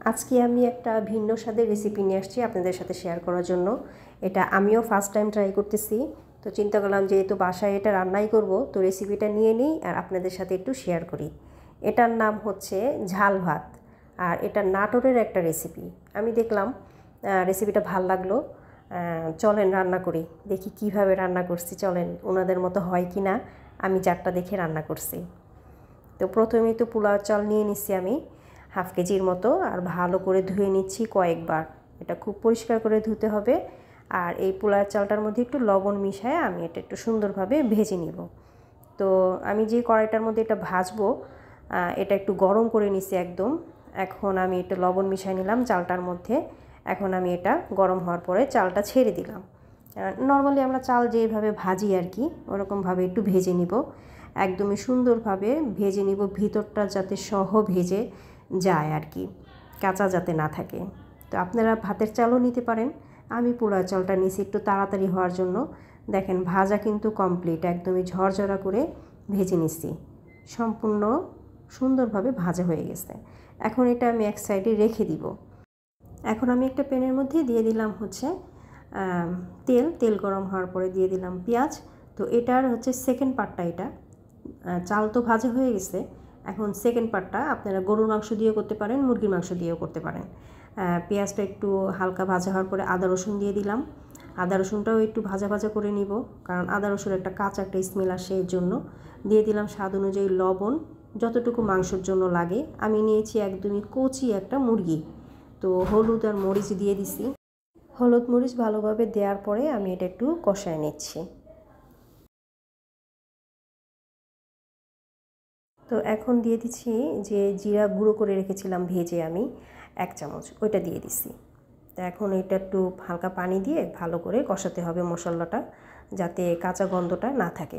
আজকে আমি একটা ভিন্ন স্বাদের রেসিপি নিয়ে আসছি আপনাদের সাথে শেয়ার করার জন্য। এটা আমিও ফার্স্ট টাইম ট্রাই করতেছি, তো চিন্তা করলাম যেহেতু বাসায় এটা রান্নাই করব, তো রেসিপিটা নিয়ে নিই আর আপনাদের সাথে একটু শেয়ার করি। এটার নাম হচ্ছে ঝাল ভাত, আর এটা নাটোরের একটা রেসিপি। আমি দেখলাম রেসিপিটা ভাল লাগলো, চলেন রান্না করি, দেখি কিভাবে রান্না করছি, চলেন ওনাদের মতো হয় কি না। আমি যারটা দেখে রান্না করছি। তো প্রথমেই তো পোলাও চাল নিয়ে নিচ্ছি আমি হাফ কেজির মতো, আর ভালো করে ধুয়ে নিচ্ছি কয়েকবার। এটা খুব পরিষ্কার করে ধুতে হবে। আর এই পোলাও চালটার মধ্যে একটু লবণ মিশায় আমি এটা একটু সুন্দরভাবে ভেজে নিব। তো আমি যে কড়াইটার মধ্যে এটা ভাজবো, এটা একটু গরম করে নিচ্ছি একদম। এখন আমি একটু লবণ মিশিয়ে নিলাম চালটার মধ্যে। এখন আমি এটা গরম হওয়ার পরে চালটা ছেড়ে দিলাম। নর্মালি আমরা চাল যেভাবে ভাজি আর কি, ওরকমভাবে একটু ভেজে নিব, একদমই সুন্দরভাবে ভেজে নিব, ভিতরটা যাতে সহ ভেজে যায় আর কি, কাঁচা যাতে না থাকে। তো আপনারা ভাতের চালও নিতে পারেন, আমি পোলাও চালটা নিয়েছি একটু তাড়াতাড়ি হওয়ার জন্য। দেখেন ভাজা কিন্তু কমপ্লিট, একদমই ঝরঝরা করে ভেজে নিচ্ছি, সম্পূর্ণ সুন্দরভাবে ভাজা হয়ে গেছে। এখন এটা আমি এক সাইডে রেখে দিব। এখন আমি একটা প্যানের মধ্যে দিয়ে দিলাম হচ্ছে তেল গরম হওয়ার পরে দিয়ে দিলাম পেঁয়াজ। তো এটার হচ্ছে সেকেন্ড পার্টটা, এটা চাল তো ভাজা হয়ে গেছে, এখন সেকেন্ড পার্টটা আপনারা গরুর মাংস দিয়েও করতে পারেন, মুরগির মাংস দিয়েও করতে পারেন। পেঁয়াজটা একটু হালকা ভাজা হওয়ার পরে আদা রসুন দিয়ে দিলাম। আদা রসুনটাও একটু ভাজা ভাজা করে নিব, কারণ আদা রসুনের একটা কাঁচা একটা স্মেল আসে, এর জন্য দিয়ে দিলাম স্বাদ অনুযায়ী লবণ, যতটুকু মাংসের জন্য লাগে। আমি নিয়েছি একদমই কচি একটা মুরগি, তো হলুদ আর মরিচ দিয়ে দিছি। হলুদ মরিচ ভালোভাবে দেওয়ার পরে আমি এটা একটু কষায় নিচ্ছি। তো এখন দিয়ে দিচ্ছি যে জিরা গুঁড়ো করে রেখেছিলাম ভেজে আমি 1 চামচ, ওইটা দিয়ে দিচ্ছি। তো এখন এটা একটু হালকা পানি দিয়ে ভালো করে কষাতে হবে মশলাটা, যাতে কাঁচা গন্ধটা না থাকে।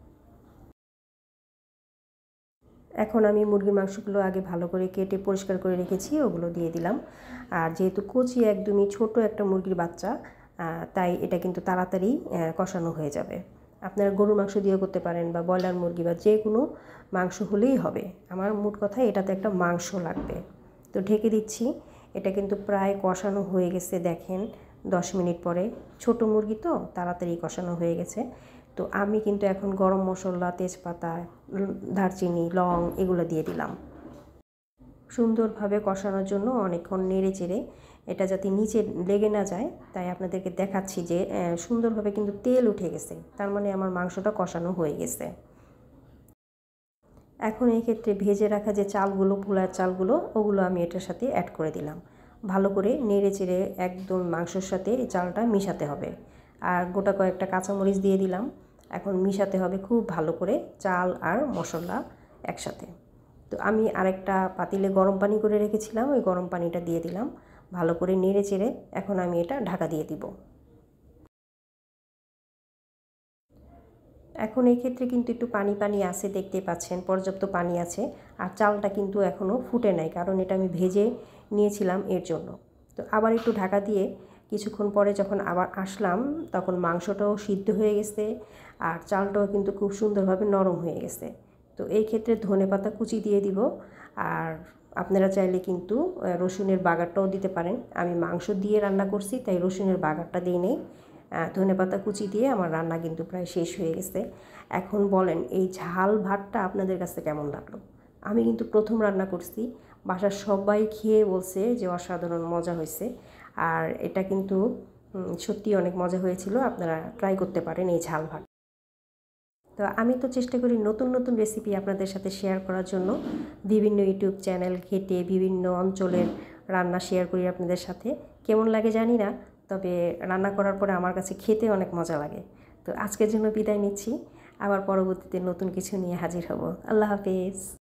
এখন আমি মুরগির মাংসগুলো আগে ভালো করে কেটে পরিষ্কার করে রেখেছি, ওগুলো দিয়ে দিলাম। আর যেহেতু কচি একদমই ছোট একটা মুরগির বাচ্চা, তাই এটা কিন্তু তাড়াতাড়ি কষানো হয়ে যাবে। আপনারা গরুর মাংস দিয়েও করতে পারেন, বা ব্রয়লার মুরগি বা যে কোনো মাংস হলেই হবে। আমার মোট কথা এটাতে একটা মাংস লাগবে। তো ঢেকে দিচ্ছি। এটা কিন্তু প্রায় কষানো হয়ে গেছে, দেখেন 10 মিনিট পরে। ছোট মুরগি তো তাড়াতাড়ি কষানো হয়ে গেছে। তো আমি কিন্তু এখন গরম মশলা, তেজপাতা, দারচিনি, লং এগুলো দিয়ে দিলাম। সুন্দরভাবে কষানোর জন্য অনেকক্ষণ নেড়ে চেড়ে এটা যাতে নিচে লেগে না যায়, তাই আপনাদেরকে দেখাচ্ছি যে সুন্দরভাবে কিন্তু তেল উঠে গেছে, তার মানে আমার মাংসটা কষানো হয়ে গেছে। এখন এই ক্ষেত্রে ভেজে রাখা যে চালগুলো, পোলার চালগুলো, ওগুলো আমি এটার সাথে অ্যাড করে দিলাম। ভালো করে নেড়ে চেড়ে একদম মাংসের সাথে এই চালটা মিশাতে হবে। আর গোটা কয়েকটা কাঁচামরিচ দিয়ে দিলাম। এখন মিশাতে হবে খুব ভালো করে চাল আর মশলা একসাথে। তো আমি আরেকটা পাতিলে গরম পানি করে রেখেছিলাম, ওই গরম পানিটা দিয়ে দিলাম। ভালো করে নেড়ে চেড়ে এখন আমি এটা ঢাকা দিয়ে দিব। এখন এই ক্ষেত্রে কিন্তু একটু পানি পানি আছে, দেখতে পাচ্ছেন পর্যাপ্ত পানি আছে। আর চালটা কিন্তু এখনও ফুটে নাই, কারণ এটা আমি ভেজে নিয়েছিলাম এর জন্য। তো আবার একটু ঢাকা দিয়ে কিছুক্ষণ পরে যখন আবার আসলাম, তখন মাংসটাও সিদ্ধ হয়ে গেছে, আর চালটাও কিন্তু খুব সুন্দরভাবে নরম হয়ে গেছে। তো এই ক্ষেত্রে ধনেপাতা কুচি দিয়ে দিব। আর আপনারা চাইলে কিন্তু রসুনের বাগারটাও দিতে পারেন। আমি মাংস দিয়ে রান্না করছি, তাই রসুনের বাগারটা দিয়ে নেই। ধনেপাতা কুচি দিয়ে আমার রান্না কিন্তু প্রায় শেষ হয়ে গেছে। এখন বলেন এই ঝাল ভাতটা আপনাদের কাছে কেমন লাগলো? আমি কিন্তু প্রথম রান্না করছি, বাসার সবাই খেয়ে বলছে যে অসাধারণ মজা হয়েছে। আর এটা কিন্তু সত্যি অনেক মজা হয়েছিল। আপনারা ট্রাই করতে পারেন এই ঝাল ভাত। তো আমি তো চেষ্টা করি নতুন নতুন রেসিপি আপনাদের সাথে শেয়ার করার জন্য। বিভিন্ন ইউটিউব চ্যানেল ঘেঁটে বিভিন্ন অঞ্চলের রান্না শেয়ার করি আপনাদের সাথে। কেমন লাগে জানি না, তবে রান্না করার পরে আমার কাছে খেতে অনেক মজা লাগে। তো আজকের জন্য বিদায় নিচ্ছি, আবার পরবর্তীতে নতুন কিছু নিয়ে হাজির হব। আল্লাহ হাফেজ।